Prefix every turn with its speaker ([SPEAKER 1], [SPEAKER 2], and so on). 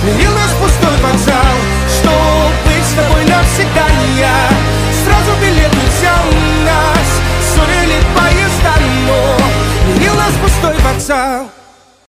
[SPEAKER 1] Смирил нас пустой вокзал, чтоб быть с тобой навсегда. Я сразу билеты взял, нас ссорили поезда, но смирил нас пустой вокзал.